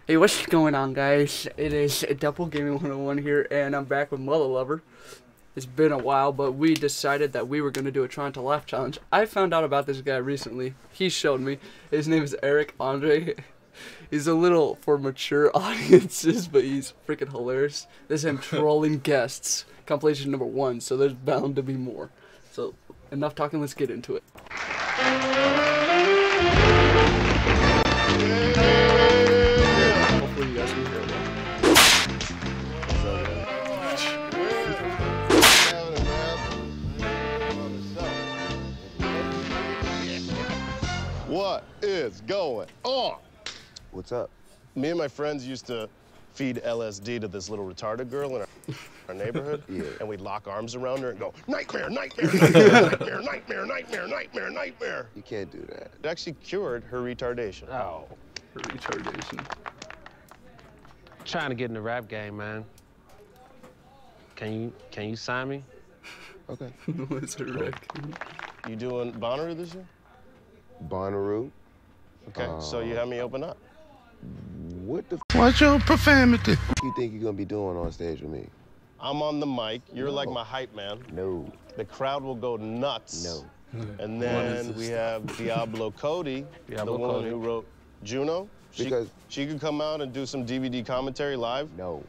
Hey, what's going on, guys? It is Double Gaming 101 here, and I'm back with Mother Lover. It's been a while, but we decided that we were going to do a Trying to Laugh challenge. I found out about this guy recently. He showed me. His name is Eric Andre. He's a little for mature audiences, but he's freaking hilarious. This is him trolling guests. Compilation number 1, so there's bound to be more. So, enough talking, let's get into it. Hopefully you guys can hear it. What is going on? What's up? Me and my friends used to feed LSD to this little retarded girl in our neighborhood. Yeah. And we'd lock arms around her and go, nightmare, nightmare, nightmare, nightmare, nightmare, nightmare, nightmare. You can't do that. It actually cured her retardation. Oh, For retardation. trying to get in the rap game, man. Can you sign me? Okay. What's a wreck? You doing Bonnaroo this year? Bonnaroo. Okay, so you have me open up. What the f What's your profanity? you think you're gonna be doing on stage with me? I'm on the mic. You're like No. my hype man. No. The crowd will go nuts. No. And then we have Diablo Cody, Diablo the woman Cody. who wrote Juno. Because- she could come out and do some DVD commentary live. No.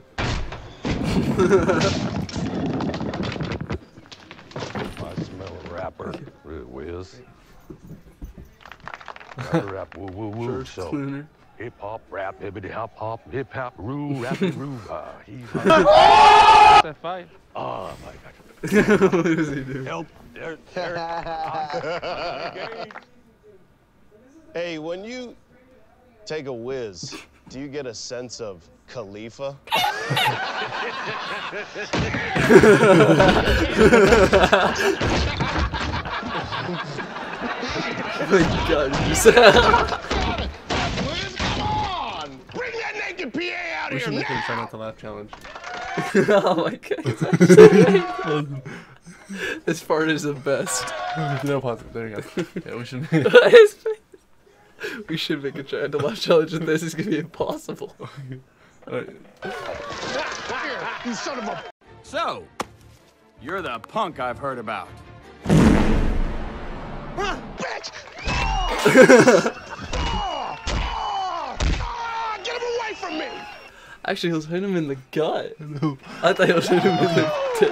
I smell a rapper, Wiz. Rap, woo, woo, woo. George So, Clooney. hip hop, rap, hibbity hop hop, hip hop, roo, rappity roo. He's That fight? oh my God. What does he do? Help, there. Hey, when you take a whiz, do you get a sense of Khalifa? Oh my God, you Whiz, come on! Bring that naked PA out We here should make now! a Try Not to Laugh challenge. Oh my God. This part is the best. No pause. There you go. Yeah, we should. We should make a Trying to Laugh challenge with this. It's gonna be impossible. Here, you son of a... So, you're the punk I've heard about. Bitch! Get him away from me! Actually, he was hitting him in the gut. I thought he was hitting him in the tip.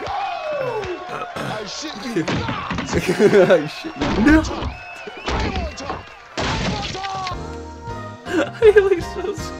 I shit you not! Oh, shit. No. I want to talk! I want to talk! He looks so